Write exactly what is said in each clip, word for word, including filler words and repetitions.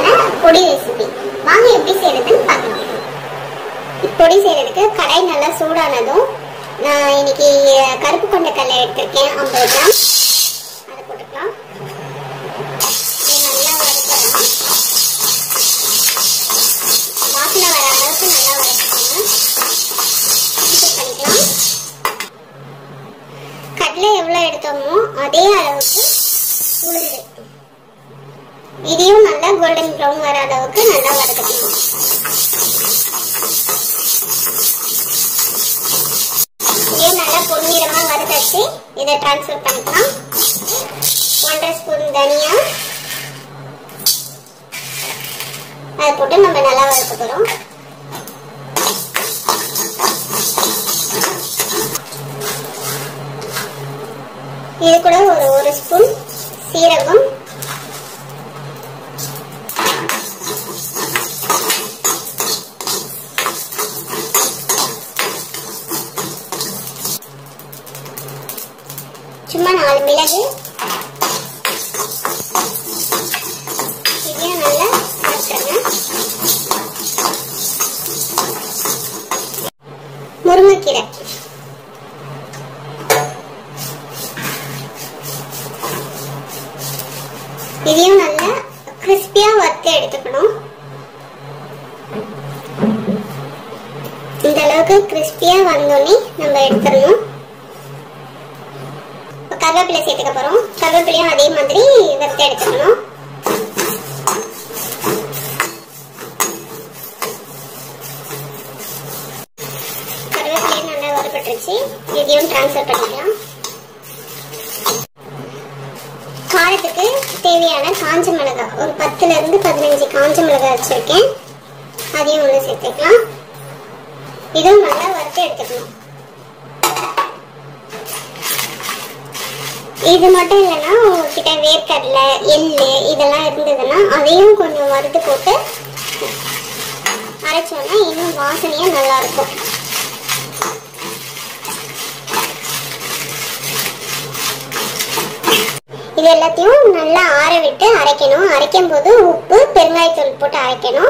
பொடி ரெசிபி. வாங்க எப்படி செய்யறதுன்னு பார்க்கலாம். பொடி செய்யறதுக்கு கடாய் நல்லா சூடானதும் நான் இன்னைக்கு கருப்பு கொண்டைக்கடலை எடுத்திருக்கேன் ஐம்பது கிராம். அதை போட்டுக்கலாம். நல்லா வறுக்கலாம். வாசனை வர அளவுக்கு நல்லா வறுத்துக்கோங்க. பண்ணிக்கலாம். கடலை எவ்வளோ எடுத்தோமோ அதே அளவுக்கு உளுந்து இதையும் நல்லா கோல்டன் ப்ரௌன் வர அளவுக்கு நல்லா வறுத்துக்கணும். இதே நல்லா பொன்னிறமா வறுத்தாச்சு. இதை டிரான்ஸ்ஃபர் பண்ணிக்கலாம். ஒன்றரை ஸ்பூன் தனியா அதை போட்டு நம்ம நல்லா வறுத்துக்கிறோம். இது கூட ஒரு ஒரு ஸ்பூன் சீரகம், சும்மா நாலு மிளகு, இதையும் நல்லா வறுத்துருங்க. முருங்கைக்கீரை, இதையும் நல்லா கிறிஸ்பியா வறுத்து எடுத்துக்கணும். இந்த அளவுக்கு கிறிஸ்பியா வந்தோடனே நம்ம எடுத்துடணும். கருவேப்பிலை சேர்த்துக்க போறோம். கருவேப்பிலையும் அதே மாதிரி வறுத்து எடுத்துக்கணும். கருவேப்பிலையும் நல்லா வறுபட்டுருச்சு. இதையும் டிரான்ஸ்ஃபர் பண்ணிக்கலாம். காரத்துக்கு தேவையான காஞ்ச மிளகாய் ஒரு பத்துல இருந்து பதினஞ்சு காஞ்ச மிளகாய் வச்சிருக்கேன். அதையும் உள்ள சேர்த்துக்கலாம். இதுவும் நல்லா வறுத்து எடுத்துக்கணும். இது மட்டும் இல்லைன்னா உங்ககிட்ட வேர்க்கடலை, எள்ளு இதெல்லாம் இருந்ததுன்னா அதையும் கொஞ்சம் வறுத்து போட்டு அரைச்சோன்னா இன்னும் வாசனையா நல்லா இருக்கும். இது எல்லாத்தையும் நல்லா ஆற விட்டு அரைக்கணும். அரைக்கும் போது உப்பு, பெருங்காயத்தூள் போட்டு அரைக்கணும்.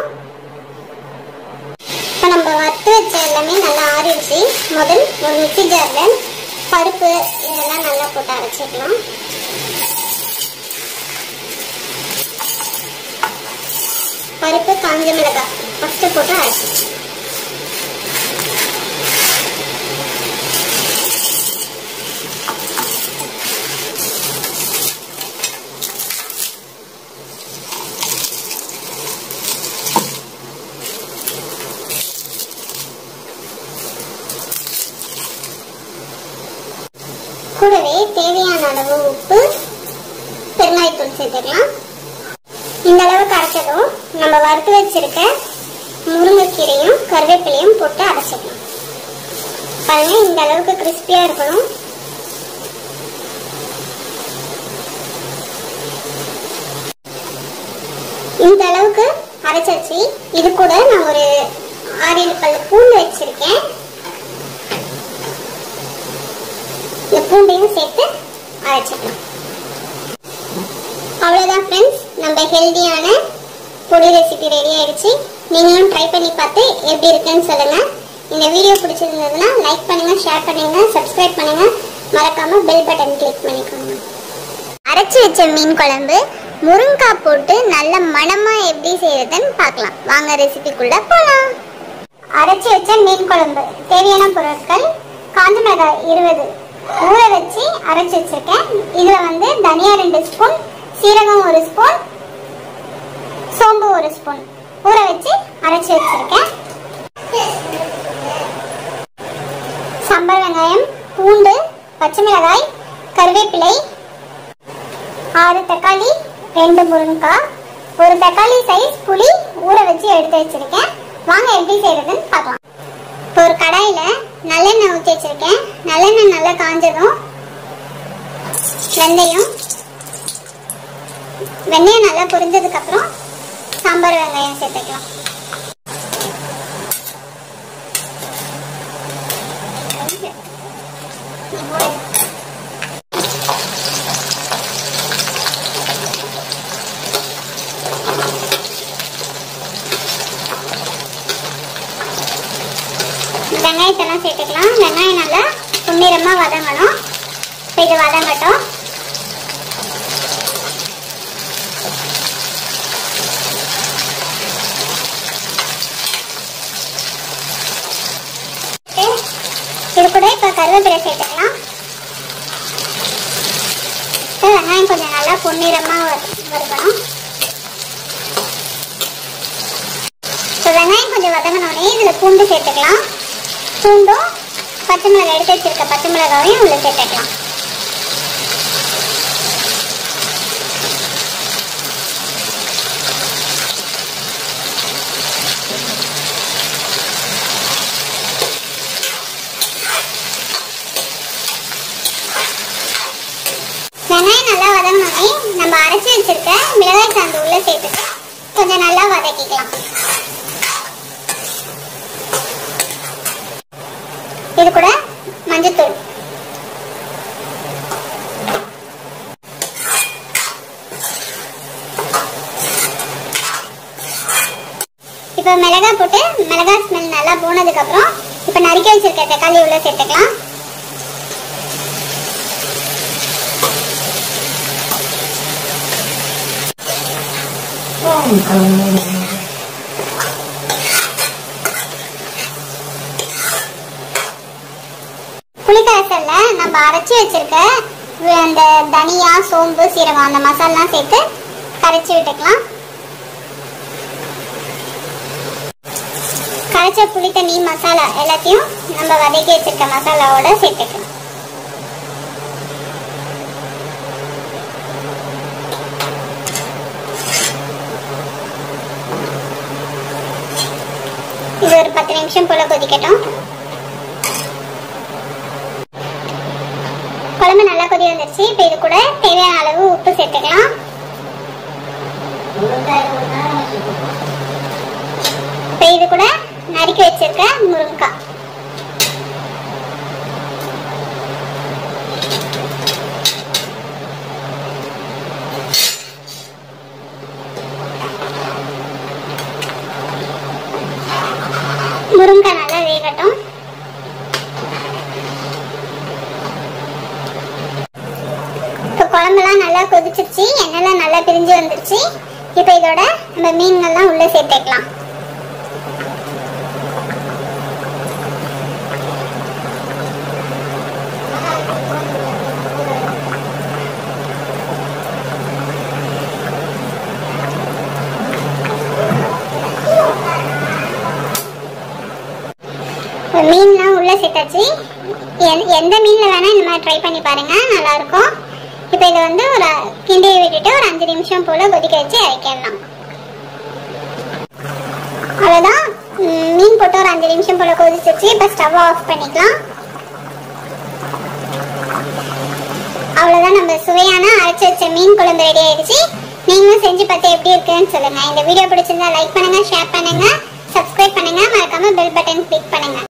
இப்போ நம்ம வறுத்து வச்ச எல்லாமே நல்லா ஆறிடுச்சு. முதல் ஒரு மிக்ஸி ஜார்ல பருப்பு இதெல்லாம் நல்லா போட்டு அரைச்சிக்கலாம். பருப்பு, காஞ்ச மிளகாய் ஃபர்ஸ்ட் போட்டு அரைச்சி கூடவே தேவையான அளவு உப்பு, பெருங்காயத்தூள் சேர்த்துக்கலாம். இந்த அளவுக்கு அரைச்சதும் நம்ம வறுத்து வச்சிருக்க முருங்கைக்கீரையும் கருவேப்பிலையும் போட்டு அரைச்சிக்கலாம். பாருங்க, இந்த அளவுக்கு கிறிஸ்பியா இருக்கணும். இந்த அளவுக்கு அரைச்சாச்சு. இது கூட நான் ஒரு ஆறு ஏழு பல்லு பூண்டு வச்சிருக்கேன். இந்த பூண்டையும் சேர்த்து அரைச்சிக்கலாம். அவ்வளோதான் ஃப்ரெண்ட்ஸ், நம்ம ஹெல்தியான பொடி ரெசிபி ரெடி ஆயிடுச்சு. நீங்களும் ட்ரை பண்ணி பார்த்து எப்படி இருக்குன்னு சொல்லுங்க. இந்த வீடியோ பிடிச்சிருந்ததுன்னா லைக் பண்ணுங்க, ஷேர் பண்ணுங்க, சப்ஸ்கிரைப் பண்ணுங்க. மறக்காம பெல் பட்டன் கிளிக் பண்ணிக்கோங்க. அரைச்சி வச்ச மீன் குழம்பு முருங்காய் போட்டு நல்ல மணமா எப்படி செய்யறதுன்னு பார்க்கலாம். வாங்க ரெசிபிக்குள்ள போலாம். அரைச்சி வச்ச மீன் குழம்பு தேவையான பொருட்கள்: காஞ்ச மிளகாய் இருபது ஊற வச்சு அரைச்சி வச்சிருக்கேன். இதுல வந்து தனியா ரெண்டு ஸ்பூன், சீரகம் ஒரு ஸ்பூன், சோம்பு ஒரு ஸ்பூன் ஊற வச்சு அரைச்சி வச்சிருக்கேன். சாம்பார் வெங்காயம், பூண்டு, பச்சை மிளகாய், கருவேப்பிலை, ஆறு தக்காளி, ரெண்டு முருங்கைக்காய், ஒரு தக்காளி சைஸ் புளி ஊற வச்சு எடுத்து வச்சிருக்கேன். வாங்க எப்படி செய்யறதுன்னு பார்க்கலாம். இப்போ ஒரு கடாயில நல்லெண்ணெய் ஊற்றி வச்சிருக்கேன். நல்லெண்ணெய் நல்லா காஞ்சதும் வெந்தயம், வெந்தயம் நல்லா பொரிஞ்சதுக்கு அப்புறம் சாம்பார் வெங்காயம் சேர்த்துக்கலாம். வெங்காயம் சேர்த்துக்கலாம். வெங்காயம் நல்லா பொன்னிறமா வதங்கணும். இப்போ இது வதங்கட்டும். இது கூட இப்போ கருவேப்பிலை சேர்த்துக்கலாம். வெங்காயம் கொஞ்சம் நல்லா பொன்னிறமா வறுக்கணும். இப்போ வெங்காயம் கொஞ்சம் வதங்கினோடனே இதில் பூண்டு சேர்த்துக்கலாம். பூண்டும் பச்சை மிளகாய் எடுத்து வச்சிருக்க பச்சை மிளகாயும் உள்ள சேர்த்துக்கலாம். வெங்காயம் நல்லா வதங்கினோடனே நம்ம அரைச்சி வச்சிருக்க மிளகாய் சாந்து உள்ள சேர்த்துட்டு கொஞ்சம் நல்லா வதக்கிக்கலாம். இது கூட மஞ்சத்தூள், இப்போ மிளகாய் போட்டு மிளகாய் ஸ்மெல் நல்லா போனதுக்கு அப்புறம் இப்போ நறுக்கி வச்சிருக்க தக்காளி உள்ள சேர்த்துக்கலாம். புளிக்கரைசல்ல நம்ம அரைச்சி வச்சிருக்க அந்த தனியா, சோம்பு, சீரகம் அந்த மசாலாம் சேர்த்து கரைச்சி விட்டுக்கலாம். கரைச்ச புளி தண்ணி மசாலா எல்லாத்தையும் நம்ம வதக்கி வச்சிருக்க மசாலாவோட சேர்த்துக்கலாம். இது ஒரு பத்து நிமிஷம் போல கொதிக்கட்டும். குழம்பு நல்லா கொதி வந்துருச்சு. இப்போ இது கூட தேவையான அளவு உப்பு சேர்த்துக்கலாம். இப்போ இது கூட நறுக்கி வச்சிருக்க முருங்கைக்காய், முருங்கைக்காய் நல்லா வேகட்டும். குழம்பெல்லாம் நல்லா கொதிச்சிருச்சு, எண்ணெய்லாம் நல்லா பிரிஞ்சு வந்துருச்சு. இப்போ இதோட நம்ம மீன்கள்லாம் உள்ள சேர்த்துக்கலாம். மீன்லாம் உள்ள சேர்த்தாச்சு. எந்த மீன்ல வேணா இந்த மாதிரி ட்ரை பண்ணி பாருங்க, நல்லா இருக்கும். இப்போ இதை வந்து ஒரு கிண்டியை விட்டுட்டு ஒரு அஞ்சு நிமிஷம் போல கொதிக்க வச்சு இறக்கிடலாம். அவ்வளோதான், மீன் போட்டு ஒரு அஞ்சு நிமிஷம் போல கொதிச்சிருச்சு. இப்போ ஸ்டவ் ஆஃப் பண்ணிக்கலாம். அவ்வளோதான், நம்ம சுவையான அரைச்சி வச்ச மீன் குழம்பு ரெடி ஆயிடுச்சு. நீங்களும் செஞ்சு பார்த்து எப்படி இருக்குன்னு சொல்லுங்க. இந்த வீடியோ பிடிச்சிருந்தா லைக் பண்ணுங்க, ஷேர் பண்ணுங்க, சப்ஸ்கிரைப் பண்ணுங்க, மறக்காம பெல் பட்டன் கிளிக் பண்ணுங்க.